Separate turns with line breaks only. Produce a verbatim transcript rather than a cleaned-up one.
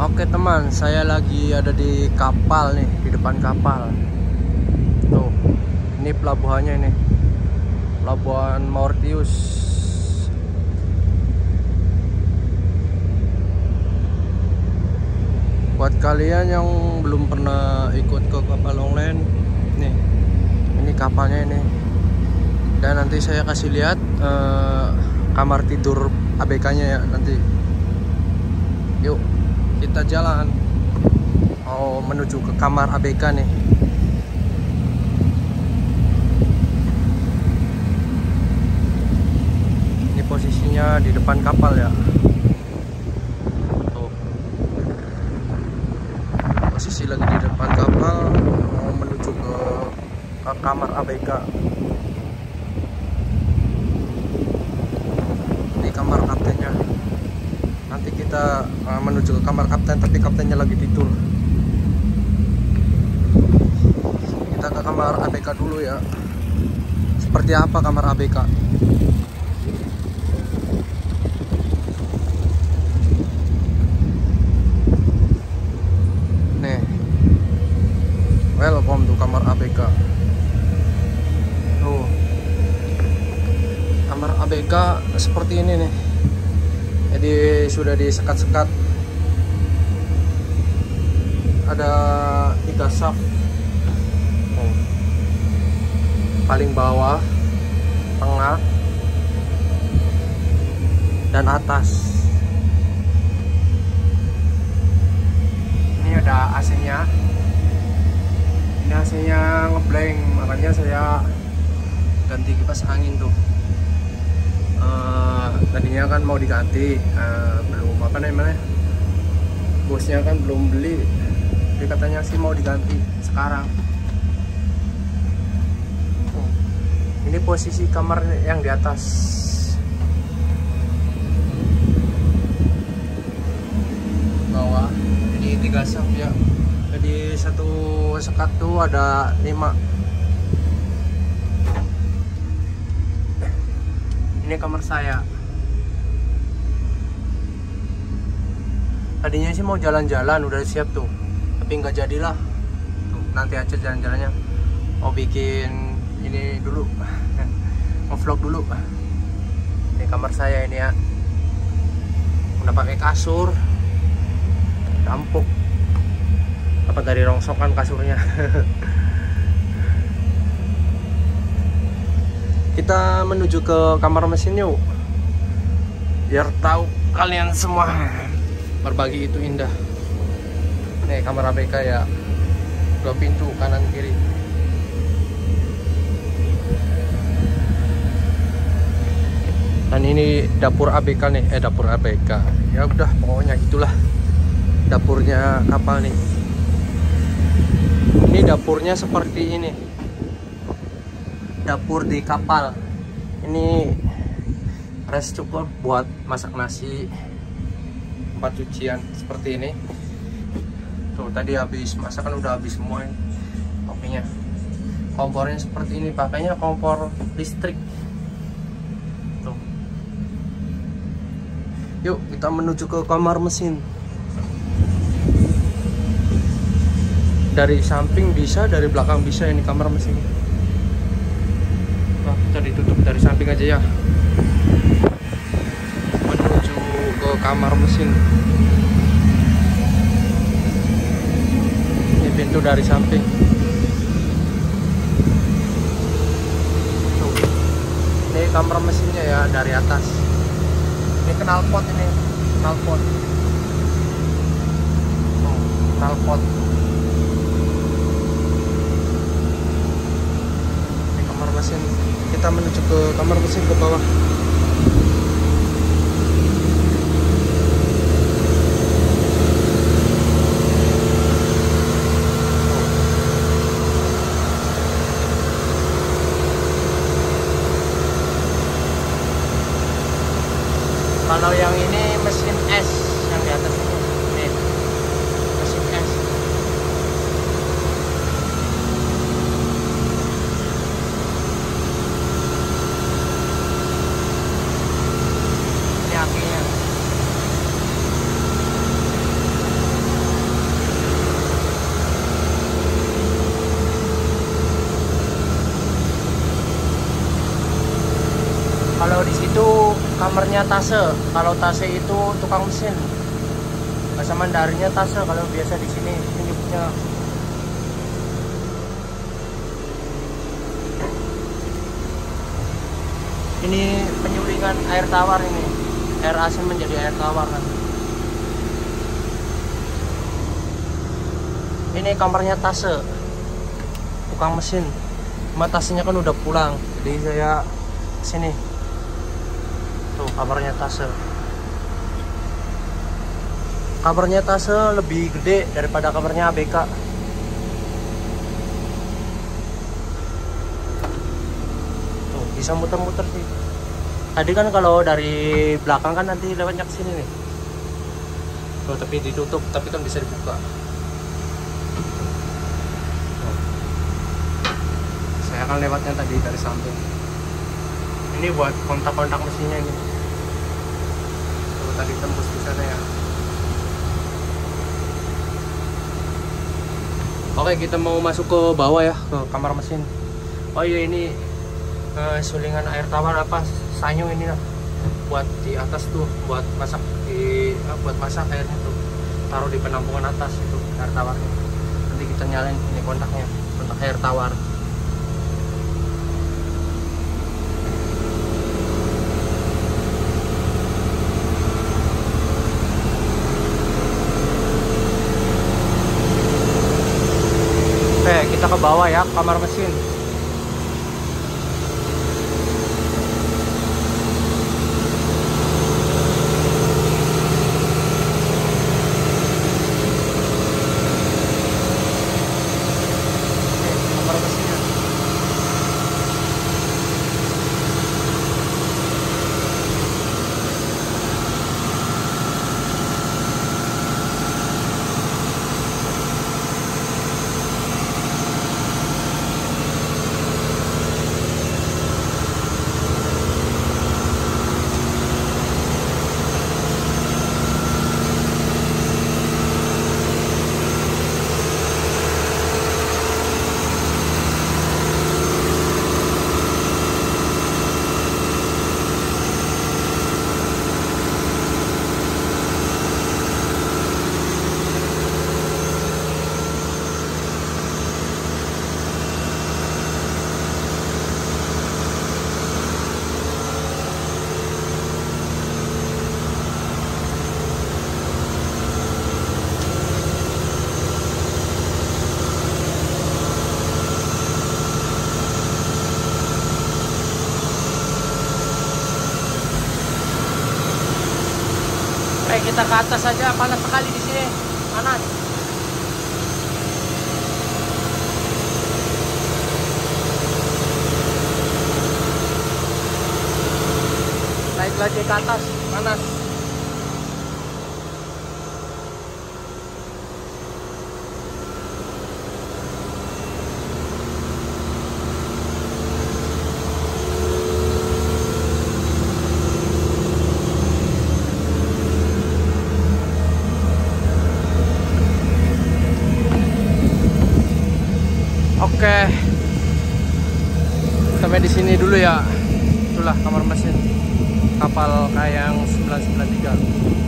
Oke teman, saya lagi ada di kapal nih, di depan kapal. Tuh, ini pelabuhannya ini, Pelabuhan Mauritius. Buat kalian yang belum pernah ikut ke kapal online, nih, ini kapalnya ini. Dan nanti saya kasih lihat eh, kamar tidur A B K-nya ya nanti. Yuk, kita jalan. Oh, menuju ke kamar A B K nih. Ini posisinya di depan kapal ya. Tuh. Posisi lagi di depan kapal, mau menuju ke, ke kamar A B K. Ini kamar kaptennya. Nanti kita uh, menuju ke kamar kapten, tapi kaptennya lagi tidur. Kita ke kamar A B K dulu ya. Seperti apa kamar A B K? Nih, welcome to kamar A B K. Tuh, kamar A B K seperti ini nih. Jadi sudah disekat-sekat. Ada tiga saf. Oh. Paling bawah, tengah, dan atas. Ini ada A C-nya. Ini A C-nya ngeblank, makanya saya ganti kipas angin tuh. Uh, tadinya kan mau diganti, uh, belum apa namanya, bosnya kan belum beli, dia katanya sih mau diganti sekarang. Oh, ini posisi kamar yang di atas. Bawah ini tiga saf ya, jadi satu sekat tuh ada lima. Ini kamar saya. Tadinya sih mau jalan-jalan, udah siap tuh, tapi nggak jadilah. Tuh, nanti aja jalan-jalannya. Mau bikin ini dulu, mau vlog dulu. Ini kamar saya ini ya. Udah pakai kasur, dampuk. Apa dari rongsokan kasurnya? Kita menuju ke kamar mesin yuk, biar tahu kalian semua berbagi itu indah. Nih kamar A B K ya, dua pintu kanan kiri. Dan ini dapur A B K nih, eh dapur A B K. Ya udah pokoknya itulah dapurnya kapal nih. Ini dapurnya seperti ini. Dapur di kapal ini res cukup buat masak nasi, tempat cucian seperti ini. Tuh tadi habis masak kan udah habis semua ini kopinya. Kompornya seperti ini, pakainya kompor listrik. Tuh. Yuk kita menuju ke kamar mesin. Dari samping bisa, dari belakang bisa ini kamar mesin. Nah, kita ditutup dari samping aja ya. Menuju ke kamar mesin. Ini pintu dari samping. Tuh. Ini kamar mesinnya ya dari atas. Ini knalpot ini, knalpot. Tuh, knalpot. Ini kamar mesin. Kita menuju ke kamar mesin ke bawah. Kalau yang ini mesin es yang di atas ini, nih, mesin es. kamarnya Tase. Kalau Tase itu tukang mesin. Bahasa Mandarinnya Tase kalau biasa di sini menyebutnya. Ini penyulingan air tawar ini. Air asin menjadi air tawar kan. Ini kamarnya Tase. Tukang mesin. Cuma Tasenya kan udah pulang. Jadi saya sini. Tuh kamarnya Tase. Kamarnya Tase lebih gede daripada kamarnya A B K. Tuh bisa muter-muter sih. Tadi kan kalau dari belakang kan nanti lewatnya ke sini nih. Tuh tapi ditutup, tapi kan bisa dibuka. Tuh. Saya kan lewatnya tadi dari samping. Ini buat kontak-kontak mesinnya ini. Tuh tadi tembus di sana ya. Oke, kita mau masuk ke bawah ya, ke kamar mesin. Oh iya, ini uh, sulingan air tawar apa sanyo ini lah, buat di atas tuh, buat masak di, uh, buat masak airnya tuh, taruh di penampungan atas itu air tawarnya. Nanti kita nyalain ini kontaknya, kontak air tawar. Oke, kita ke bawah ya, kamar mesin. Eh, kita ke atas saja, panas sekali di sini, panas. Naik lagi ke atas, panas. Oke, sampai di sini dulu ya. Itulah kamar mesin kapal Kayang sembilan sembilan tiga.